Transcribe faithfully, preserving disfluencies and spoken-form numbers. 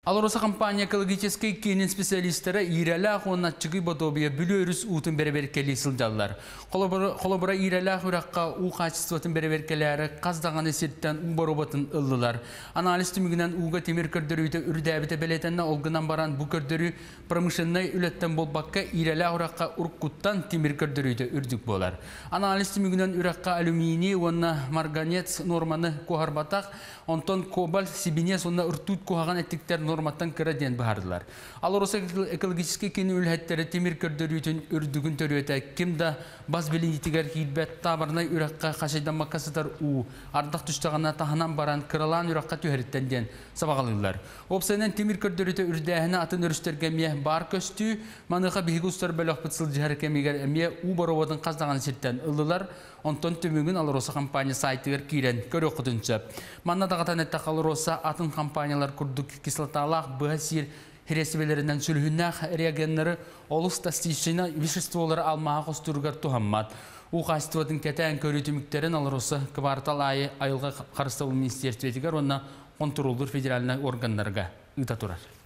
Алороса компания экологический кейнин специалисттары ирәлә қонатчығы бодобия бүлөрүс утын береберкели сылдалар. Қолабыра ирәлә құраққа у качествотын береберкелері қаздағаны сеттен у баробатын ыллылар. Анализ түмігінен уға темір көрдірүйді үрдәбіті белетенне олғынан баран бұ көрдірі промышленный үлеттен болбаққа ирәлә құраққа ұрққуттан темір көрдірүйді үрдік болар. Анализ түмігінен үраққа алюминий, онна марганец норманы қоғарбатақ, онтон кобальт, сибинес, онна ұртут қоғаған әттіктер норматтан кыраден бахардылар. Алороса экологический кені үлхеттері темір көрдірүйдің үрдігін төрөті кімді баз білінетігер кейлбәт табарнай үраққа қашайдан мақасытар у, ардақ түштіғана тағынан баран кыралан үраққа түйәріттенден сабағалылар. Опсайнан темір көрдірүйті үрдәхіні атын өрістергеме бар көстүү, маныға бейгі ұстар бәліқ бұтсыл жихар кемегер әме у баровадың қаздаған сеттен ұлылар, онтон төмігін Алороса компания сайтығыр кейрен көрі құдыншы. Манна дағатан әтті Алороса атын компаниялар күрдік кислоталақ бұғасир хересібелерінен сүлхіннақ реагенлері олыс тастишина вишестволары алмаға қостырғар тухаммат. У қастывадың кәтән көрі түміктерін Алороса квартал айы айылға қарыстауыл министерстветігер, онна контролдыр федеральный органларға ұта тұрар.